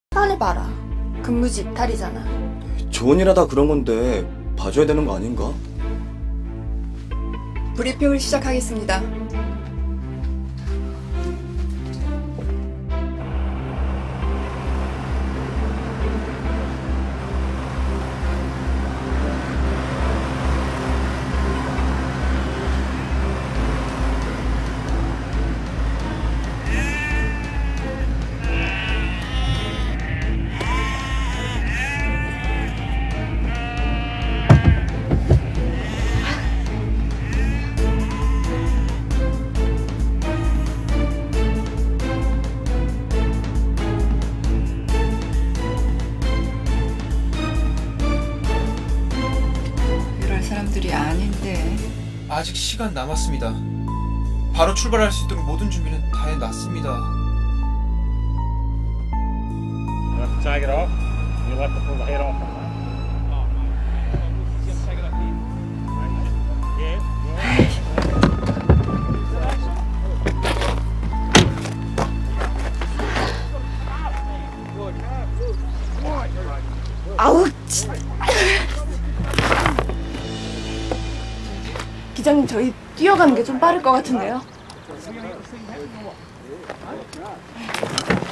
빨리 봐라. 근무지 이탈이잖아. 좋은 일 하다 그런 건데 봐줘야 되는 거 아닌가? 브리핑을 시작하겠습니다. 이럴 사람들이 아닌데. 아직 시간 남았습니다. 바로 출발할 수 있도록 모든 준비는 다 해놨습니다. Let's tag it off. You have to pull the head off on that. 아우, 진짜. 기장님, 저희 뛰어가는 게 좀 빠를 것 같은데요?